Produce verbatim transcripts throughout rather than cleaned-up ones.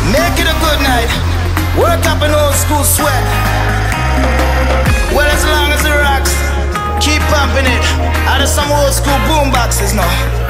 Make it a good night. Work up an old school sweat. Well, as long as it rocks, keep pumping it. Out of some old school boom boxes now.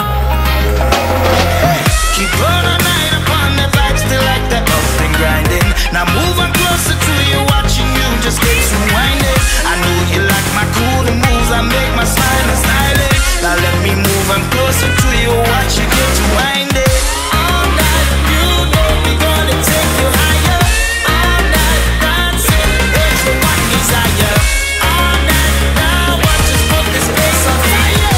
Keep on all night upon the vibe, still like that up and grinding. Now move on closer to you, watching you just get to winding. I know you like my cool moves, I make my smile and styling. Now let me move on closer to you, watch you get to winding. All night, you know we gonna take you higher. All night, dancing, there's the one desire. All night, now watch us put this place on fire.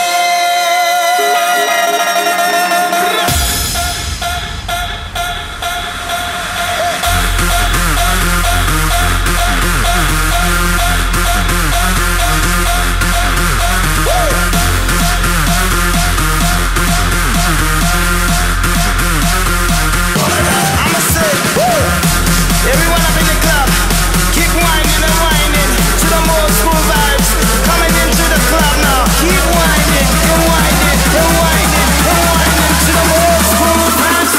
Everyone up in the club, keep winding and winding to the old school vibes. Coming into the club now, keep winding and winding and winding and winding to the old school vibes.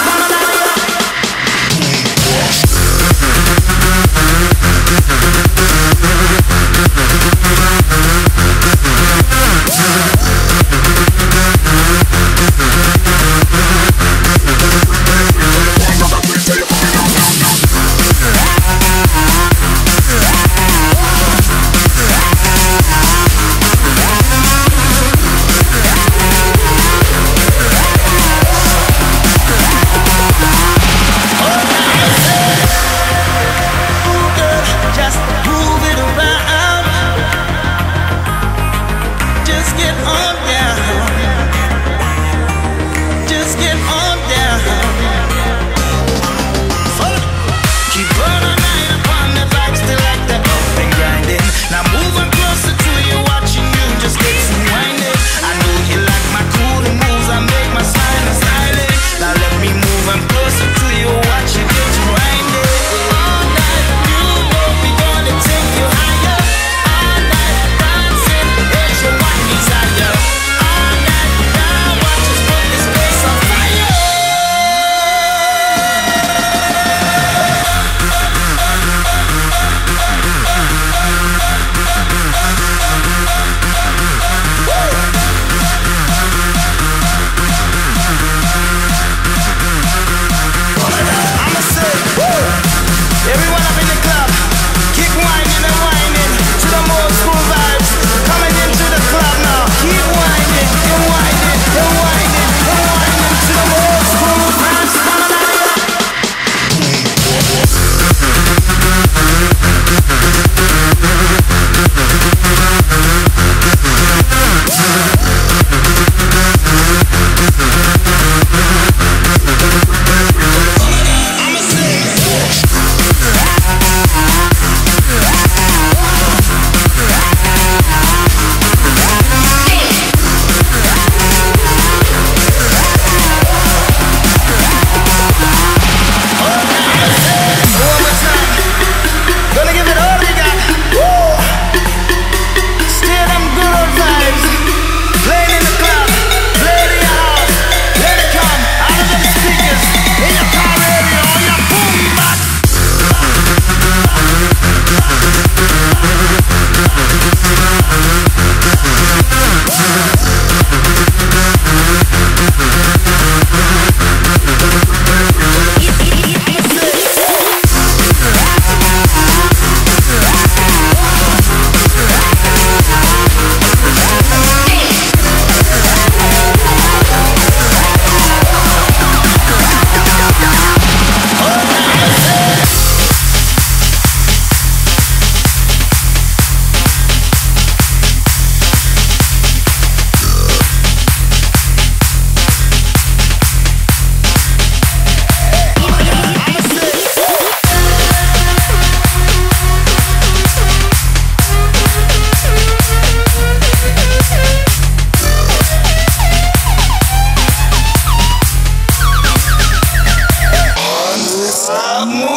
I'm